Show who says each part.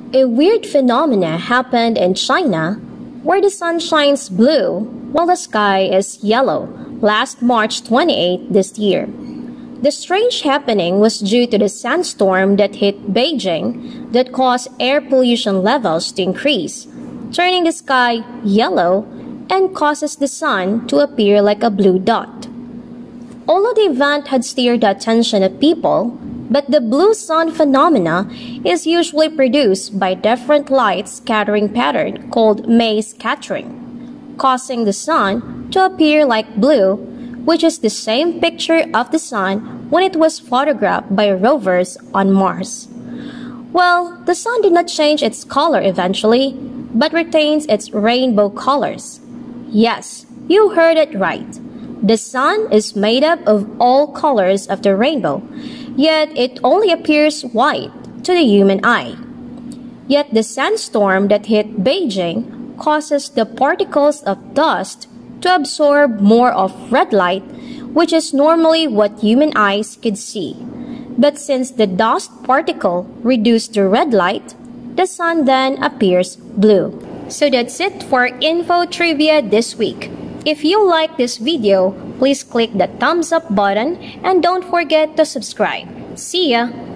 Speaker 1: A weird phenomena happened in China where the sun shines blue while the sky is yellow last March 28 this year. The strange happening was due to the sandstorm that hit Beijing that caused air pollution levels to increase, turning the sky yellow and causes the sun to appear like a blue dot. Although the event had stirred the attention of people, but the blue sun phenomena is usually produced by different light scattering pattern called maze scattering, causing the sun to appear like blue, which is the same picture of the sun when it was photographed by rovers on Mars. Well, the sun did not change its color eventually, but retains its rainbow colors. Yes, you heard it right. The sun is made up of all colors of the rainbow, yet it only appears white to the human eye. Yet the sandstorm that hit Beijing causes the particles of dust to absorb more of red light, which is normally what human eyes could see. But since the dust particle reduced the red light, the sun then appears blue. So that's it for Info Trivia this week. If you like this video, please click the thumbs up button and don't forget to subscribe. See ya!